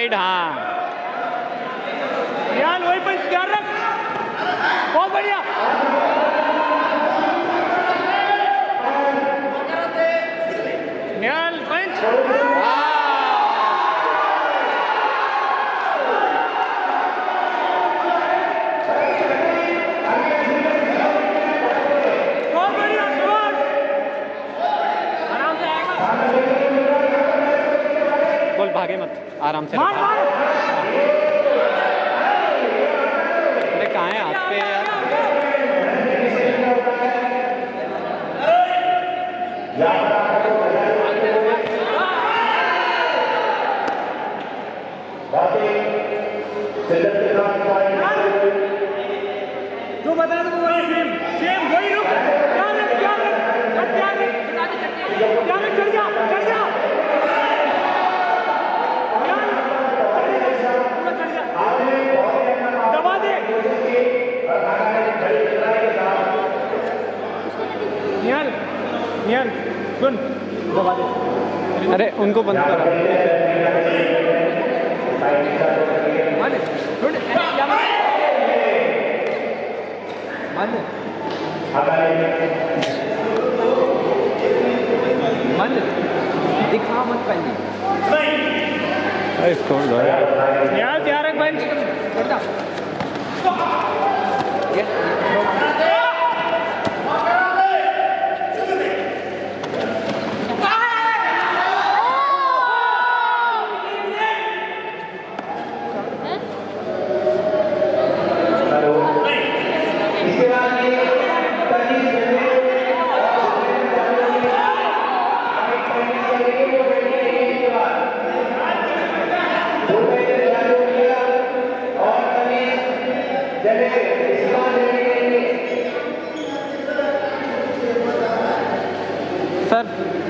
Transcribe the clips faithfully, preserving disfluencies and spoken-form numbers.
Side. हाँ निहाल वही पंच ध्यान रख, बहुत बढ़िया। निहाल पंच। बहुत बढ़िया सुभाष, आराम से आएगा। बोल भागे मत, आराम से। मार मार। अरे कहाँ है हाथ पे यार। जो बता दो वही सेम सेम वही रुक। ध्यान रख ध्यान रख ध्यान रख ध्यान रख, चढ़ जा चढ़ जा, पूरा चढ़ जा, दबा दे। निहाल निहाल सुन, दबा दे। अरे उनको बंद करो। मन मन दिखा मत पहले। स्कोर दो निहाल तैयार रख बेंच। सर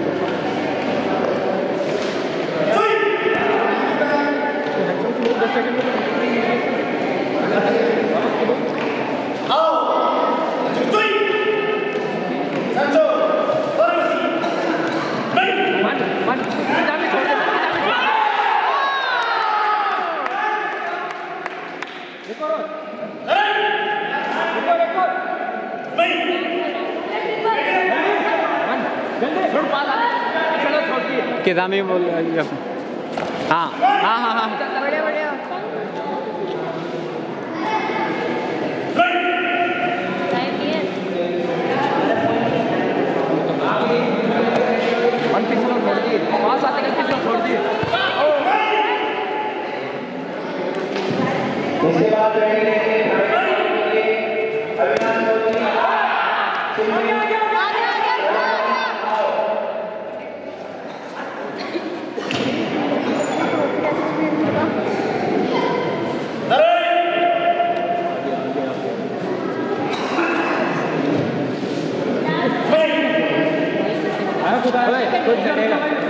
किदामी बोल। हाँ हाँ हाँ हाँ बढ़िया बढ़िया। मन पिछला छोड़ दिए, पास आते के पिछला छोड़ दिए। उसके बाद कुछ चलेगा।